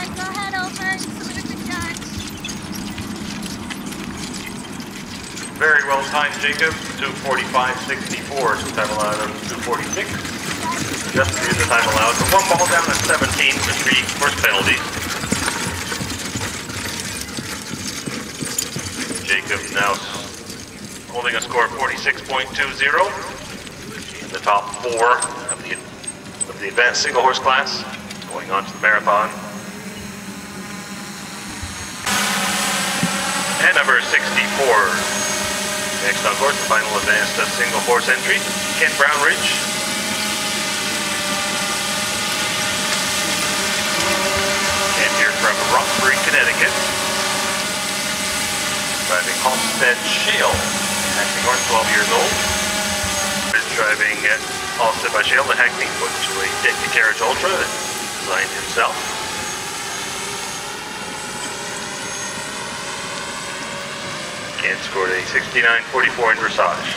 Alright, go ahead, over. Submit a quick time. Very well timed, Jacob. 2:45.64. Time allowed of 2:46. Just through the time allowed. So one ball down at 17 for 3 course penalties. Jacob now holding a score of 46.20. In the top 4 of the advanced single horse class. Going on to the marathon. And number 64. Next on course, the final advanced single horse entry, Ken Brownridge. And here from Roxbury, Connecticut. Driving Halstead Shale, Hackney North, 12 years old. Is driving Halstead by Shale, the Hackney Foot-to-a Decky Carriage Ultra that he designed himself. And scored a 69.44 in dressage.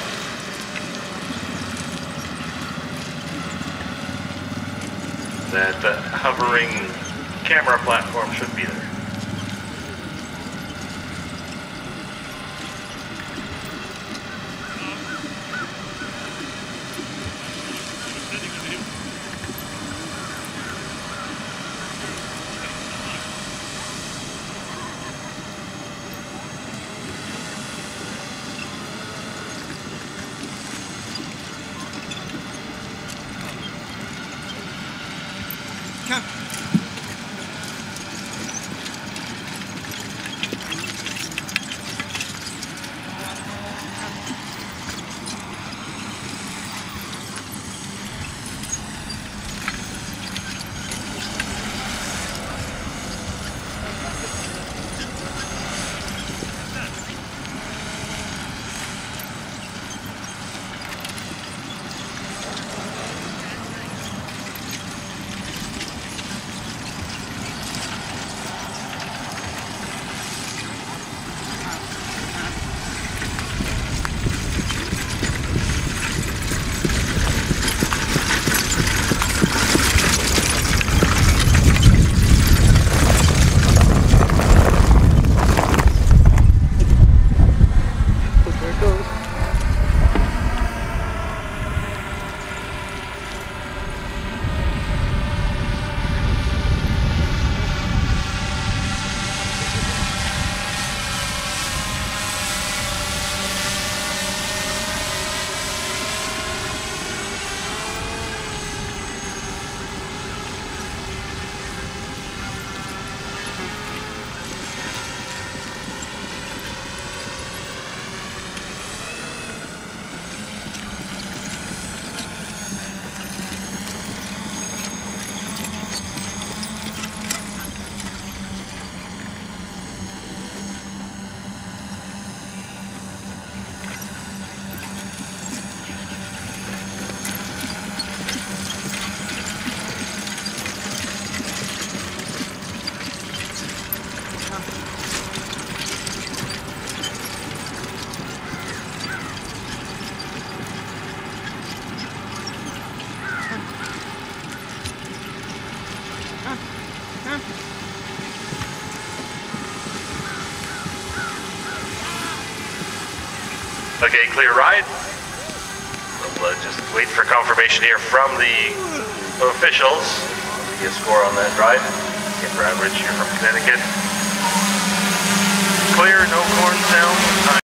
That hovering camera platform should be there. Okay, clear ride. We'll just wait for confirmation here from the officials. Get a score on that ride. Ken Brownridge here from Connecticut. Clear, no corn sound.